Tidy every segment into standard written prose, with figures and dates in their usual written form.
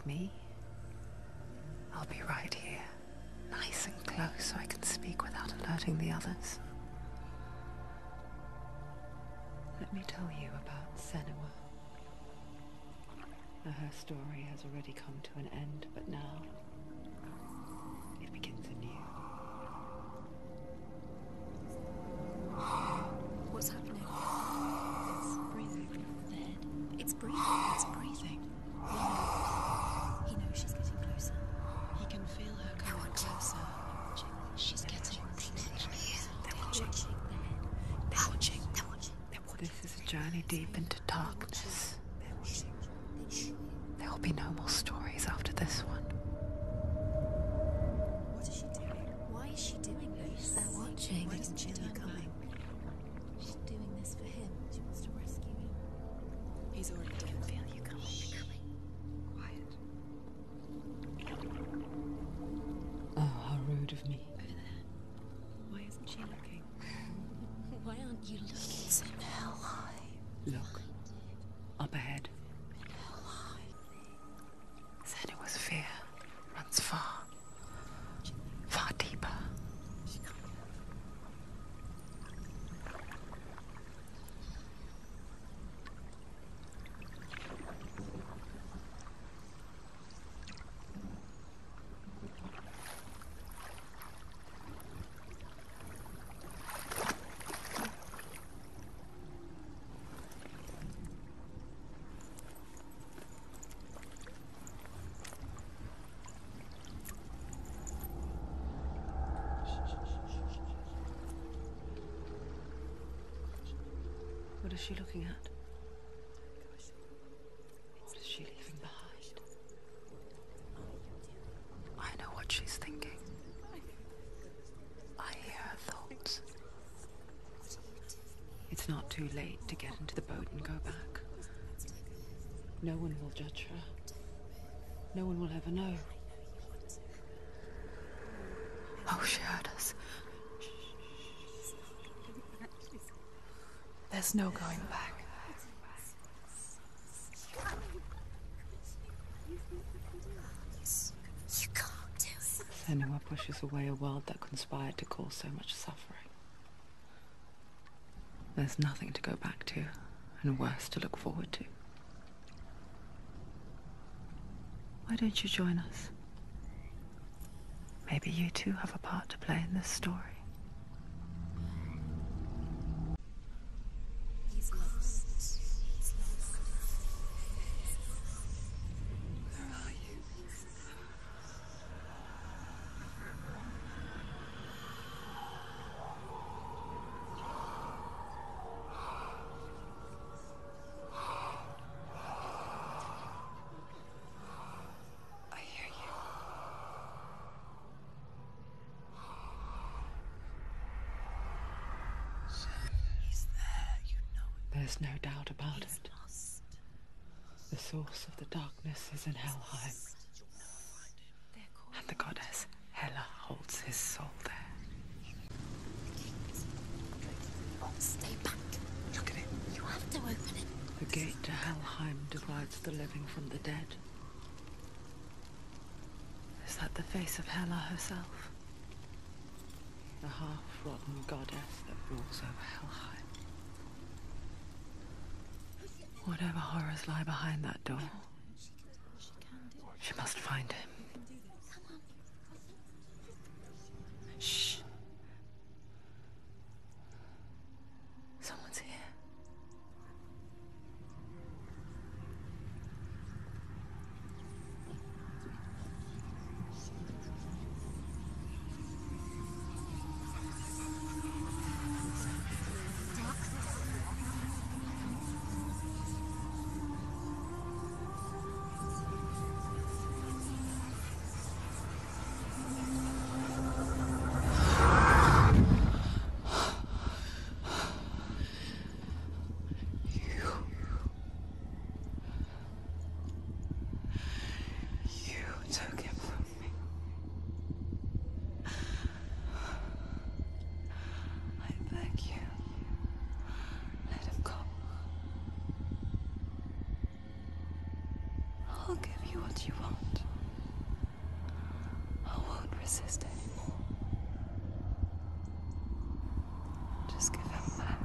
with me. I'll be right here, nice and close so I can speak without alerting the others. Let me tell you about Senua. Her story has already come to an end, but now it begins anew. What's happening? It's breathing. The head. It's breathing. It's breathing. He knows she's getting closer. He can feel her coming closer. She's getting closer. They're watching. They're watching. They're watching. This is a journey deep into darkness. There will be no more stories after this one. What is she doing? Why is she doing this? They're watching. Why doesn't she turn coming? She's doing this for him. She wants to rescue him. He's already done. Feel you coming. Quiet. Oh, how rude of me. Over there. Why isn't she looking? Why aren't you looking? It's in Helheim. Look, up ahead. Senua's fear runs far, far deeper. What is she looking at? What is she leaving behind? I know what she's thinking. I hear her thoughts. It's not too late to get into the boat and go back. No one will judge her. No one will ever know. Oh, she heard us. There's no going back. You can't do it. Senua pushes away a world that conspired to cause so much suffering. There's nothing to go back to, and worse to look forward to. Why don't you join us? Maybe you too have a part to play in this story. He's lost. He's lost. Where are you? I hear you. He's there, you know it. There's no doubt about He's it. lost. The source of the darkness is in Helheim, They're calling. and the goddess Hela holds his soul there. Stay back. Look at it. You have to open it. The gate to Helheim divides the living from the dead. Is that the face of Hela herself? The half-rotten goddess that rules over Helheim. Whatever horrors lie behind that door, she must find him. Shh. Someone's here. you what you want. I won't resist anymore. Just give him back.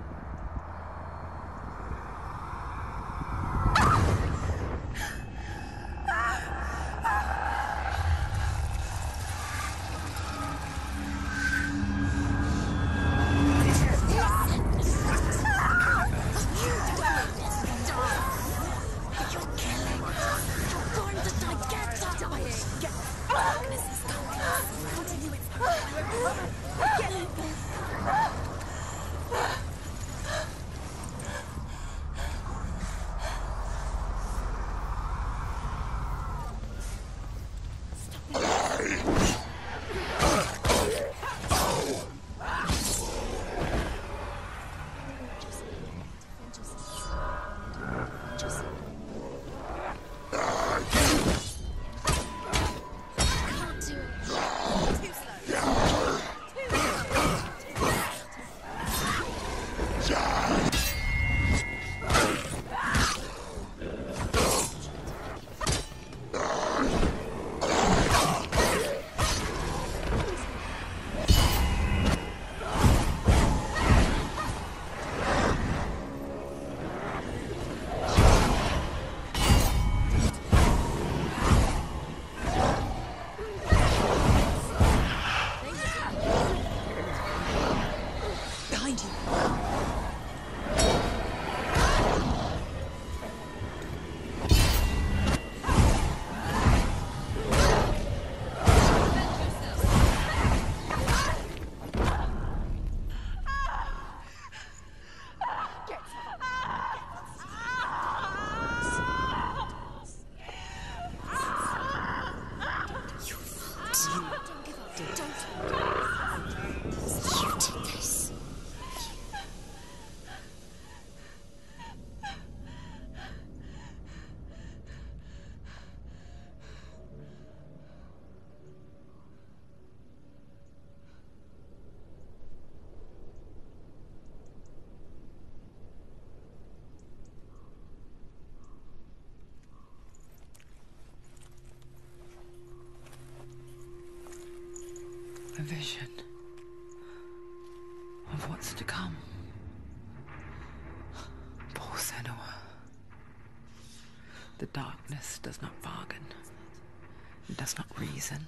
A vision of what's to come. Poor Senua. The darkness does not bargain. It does not reason.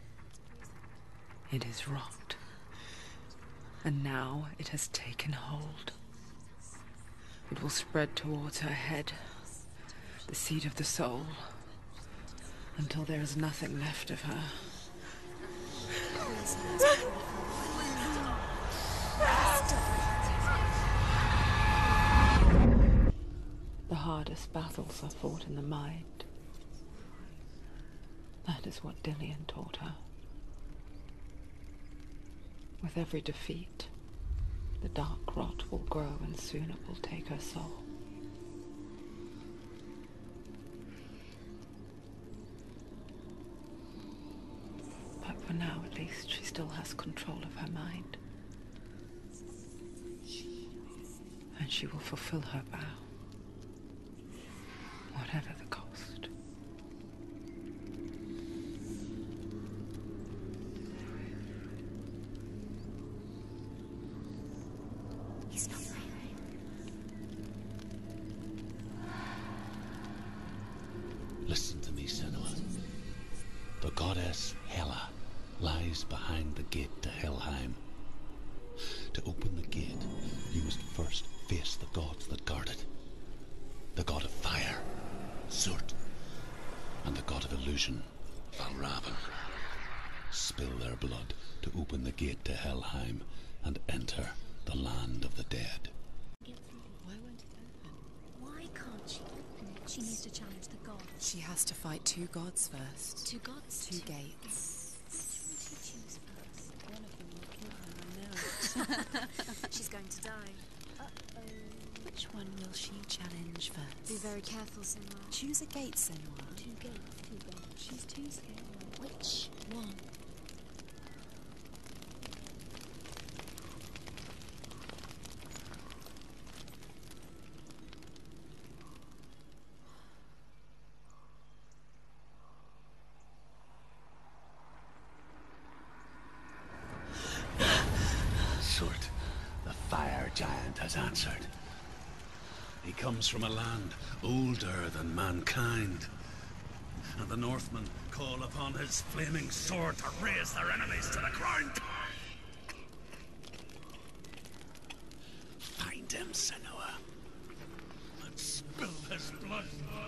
It is wrought. And now it has taken hold. It will spread towards her head, the seat of the soul, until there is nothing left of her. The hardest battles are fought in the mind. That is what Dillion taught her. With every defeat, the dark rot will grow and soon it will take her soul. But for now, at least, she still has control of her mind. And she will fulfill her vow, whatever the cost. He's not there. Listen to me, Senua. The goddess Hela lies behind the gate to Helheim. To open the gate, you must first face the gods that guard it. The god of fire, Surt, and the god of illusion, Valravn. Spill their blood to open the gate to Helheim and enter the land of the dead. Why won't it open? Why can't she open it? She needs to challenge the gods. She has to fight two gods first. Two gods? Two gates. Which one should she choose first? One of them will kill her, I know. She's going to die. Uh-oh. Which one will she challenge first? Be very careful, Senua. Choose a gate, Senua. Two gates, two gates. She's too scared. Which one? has answered. He comes from a land older than mankind. And the Northmen call upon his flaming sword to raise their enemies to the ground. Find him, Senua, and spill his blood.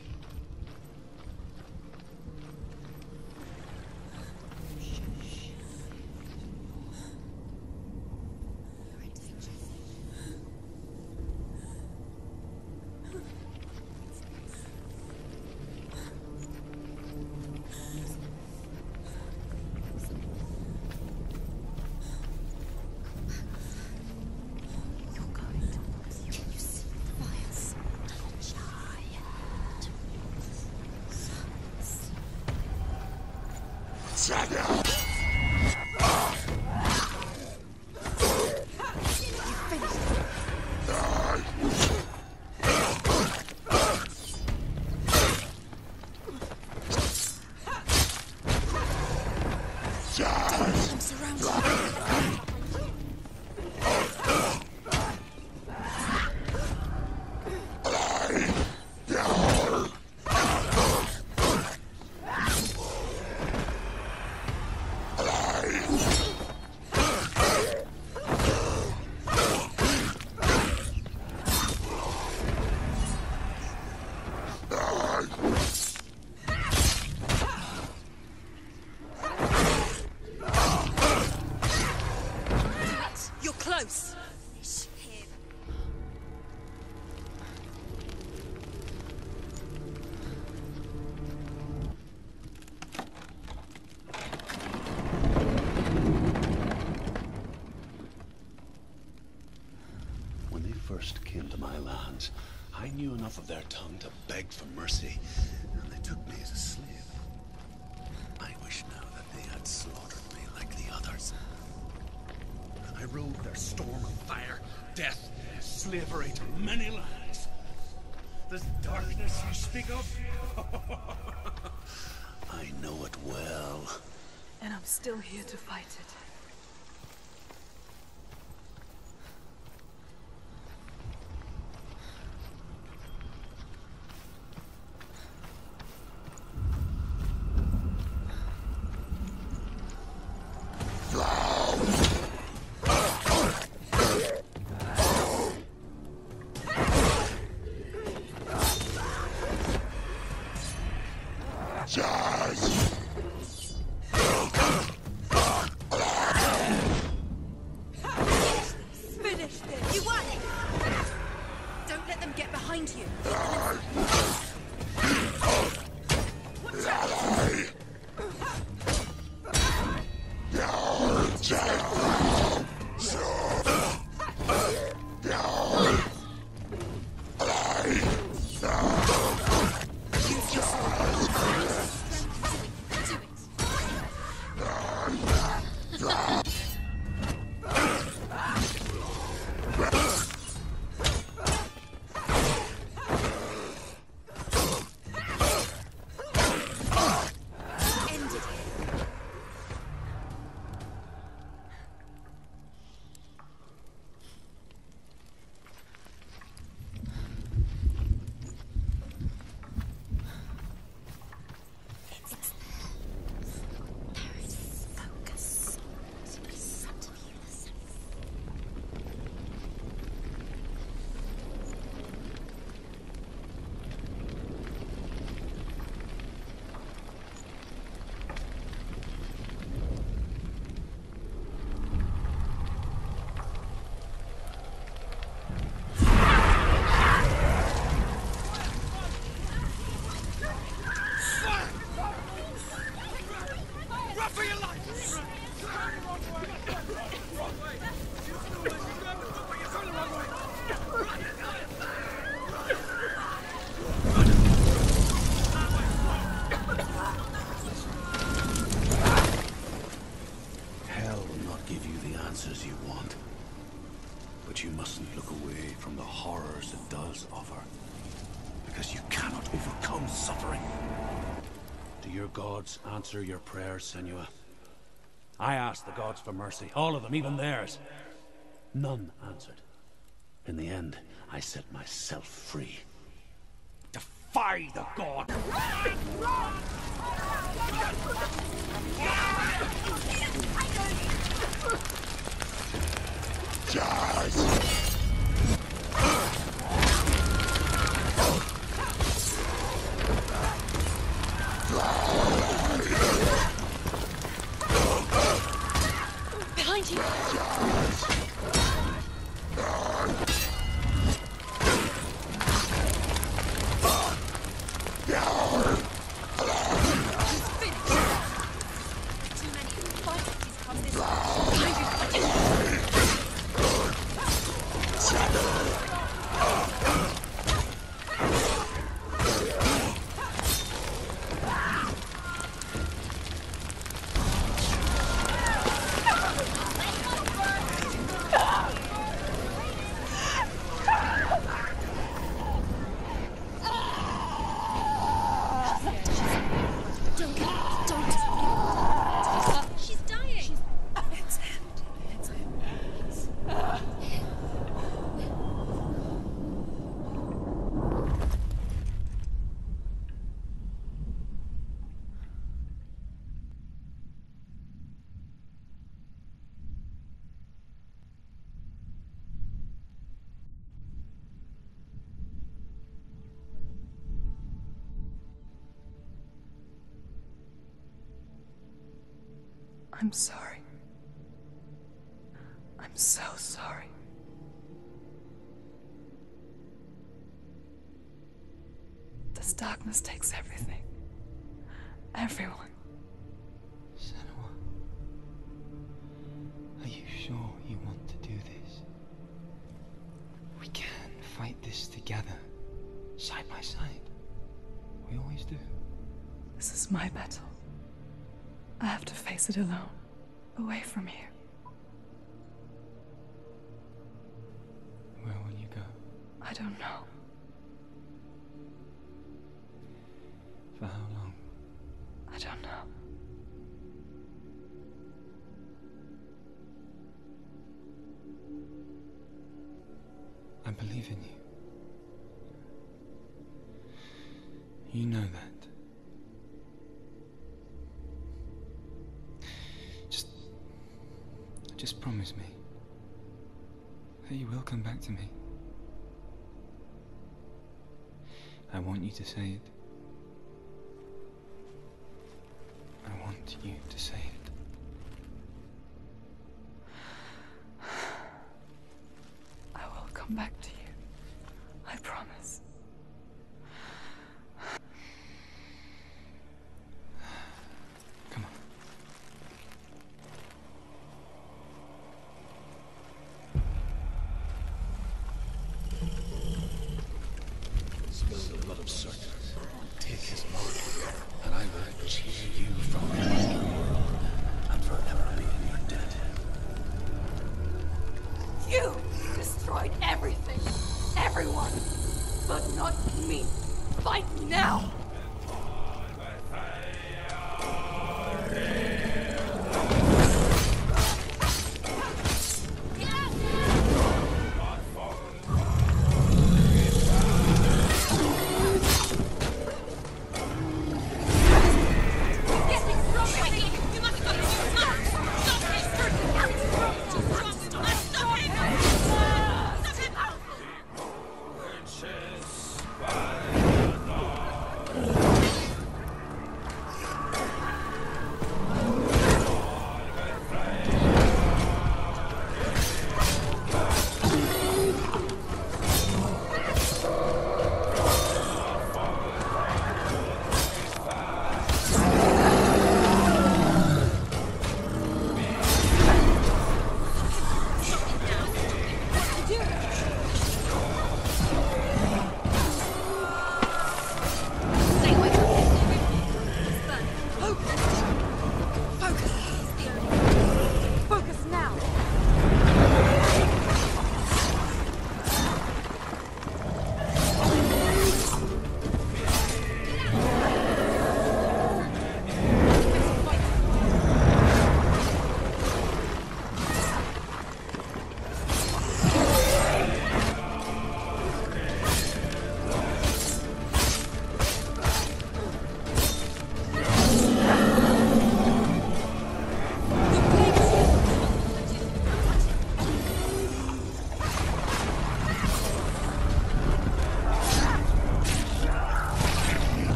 Close. When they first came to my lands, I knew enough of their tongue to beg for mercy, and they took me as a slave. I wish now that they had slaughtered me like the others. I rode their storm of fire, death, slavery to many lands. This darkness you speak of, I know it well. And I'm still here to fight it. But you mustn't look away from the horrors it does offer, because you cannot overcome suffering. Do your gods answer your prayers, Senua? I asked the gods for mercy, all of them, even theirs. None answered. In the end, I set myself free. Defy the god! Behind you! She's dying! It's him. It's him. I'm sorry. I'm so sorry. This darkness takes everything. Everyone. Senua, are you sure you want to do this? We can fight this together, side by side. We always do. This is my battle. I have to face it alone, away from here. Where will you go? I don't know. For how long? I don't know. I believe in you. You know that. Just promise me that you will come back to me. I want you to say it. I want you to say it. I will come back to you. I promise. Come on. Spill the blood of Cerberus. Take his mark, and I will cheer you from the underworld and forever be in your debt. You destroyed everything, everyone, but not me. Fight now!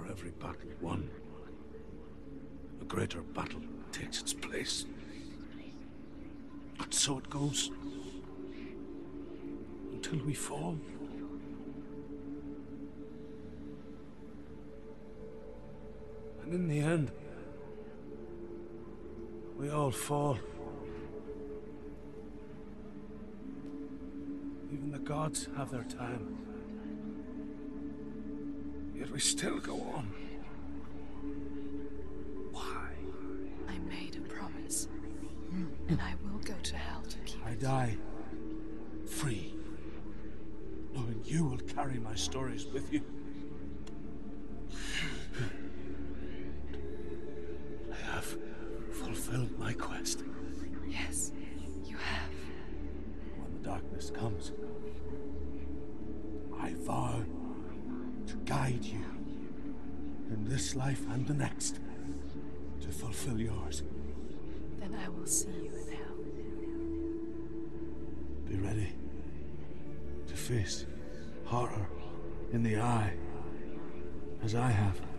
For every battle won, a greater battle takes its place. And so it goes. Until we fall. And in the end, we all fall. Even the gods have their time. Yet we still go on. Why? I made a promise. And I will go to hell to keep I it. die free, knowing you will carry my stories with you. I have fulfilled my quest. Yes, you have. When the darkness comes, I vow to guide you in this life and the next to fulfill yours. Then I will see you in hell. Be ready to face horror in the eye, as I have.